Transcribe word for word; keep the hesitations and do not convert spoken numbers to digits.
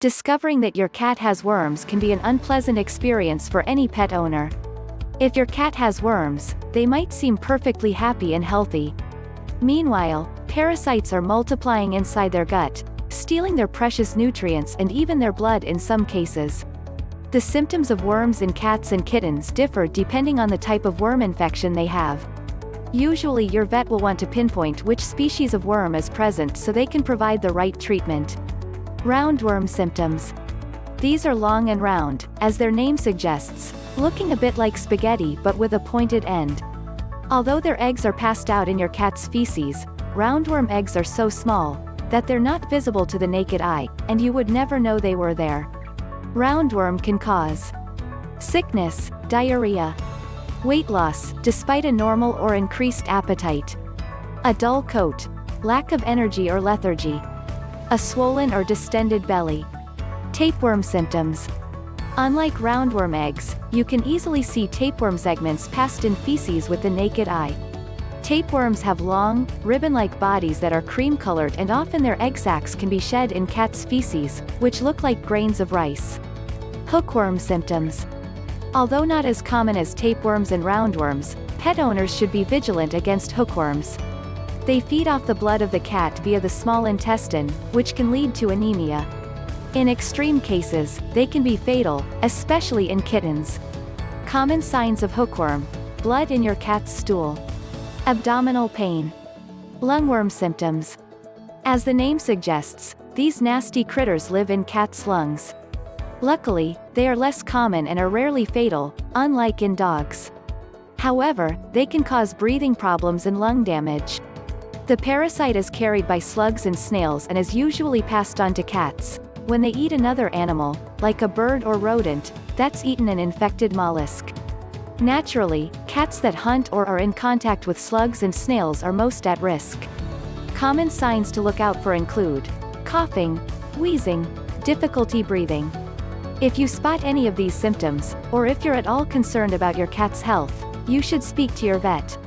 Discovering that your cat has worms can be an unpleasant experience for any pet owner. If your cat has worms, they might seem perfectly happy and healthy. Meanwhile, parasites are multiplying inside their gut, stealing their precious nutrients and even their blood in some cases. The symptoms of worms in cats and kittens differ depending on the type of worm infection they have. Usually your vet will want to pinpoint which species of worm is present so they can provide the right treatment. Roundworm symptoms. These are long and round, as their name suggests, looking a bit like spaghetti but with a pointed end. Although their eggs are passed out in your cat's feces, roundworm eggs are so small that they're not visible to the naked eye, and you would never know they were there. Roundworm can cause sickness, diarrhea, weight loss, despite a normal or increased appetite, a dull coat, lack of energy or lethargy, a swollen or distended belly. Tapeworm symptoms. Unlike roundworm eggs, you can easily see tapeworm segments passed in feces with the naked eye. Tapeworms have long, ribbon-like bodies that are cream-colored, and often their egg sacs can be shed in cats' feces, which look like grains of rice. Hookworm symptoms. Although not as common as tapeworms and roundworms, pet owners should be vigilant against hookworms. They feed off the blood of the cat via the small intestine, which can lead to anemia. In extreme cases, they can be fatal, especially in kittens. Common signs of hookworm: blood in your cat's stool, abdominal pain, lungworm symptoms. As the name suggests, these nasty critters live in cats' lungs. Luckily, they are less common and are rarely fatal, unlike in dogs. However, they can cause breathing problems and lung damage. The parasite is carried by slugs and snails and is usually passed on to cats when they eat another animal, like a bird or rodent, that's eaten an infected mollusk. Naturally, cats that hunt or are in contact with slugs and snails are most at risk. Common signs to look out for include coughing, wheezing, difficulty breathing. If you spot any of these symptoms, or if you're at all concerned about your cat's health, you should speak to your vet.